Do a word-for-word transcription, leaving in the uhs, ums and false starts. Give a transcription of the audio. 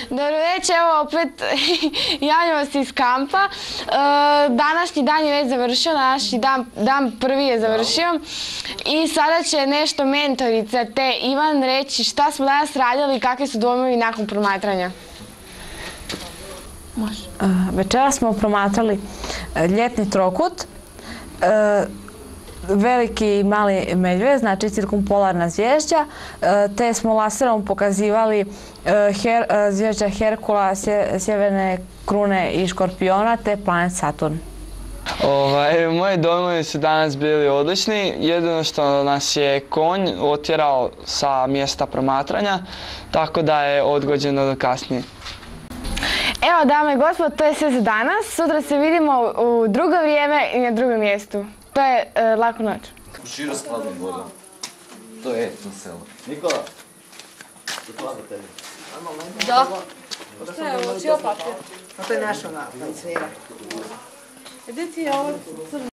Dobro večer, evo opet javljamo se iz kampa. Današnji dan je već završio, današnji dan prvi je završio i sada će nešto mentorica te Ivan reći šta smo danas radili i kakvi su dojmovi nakon promatranja. Večera smo promatrali ljetni trokut, veliki i mali medvjed, znači cirkumpolarna zvježđa, te smo laserom pokazivali zvježđa Herkula, sjeverne krune i škorpiona, te planet Saturn. Moji dojmovi su danas bili odlični, jedino što nas je konj otjerao sa mjesta promatranja, tako da je odgođeno do kasnije. Evo, dame i gospodo, to je sve za danas. Sutra se vidimo u drugo vrijeme i na drugom mjestu. To je laku noć. U širo s hladnom vodom. To je to selo. Nikola, to je hladno tebi. Da. Što je ovo, čio papir? A to je naša ona, pancera. Gdje ti je ovo crno?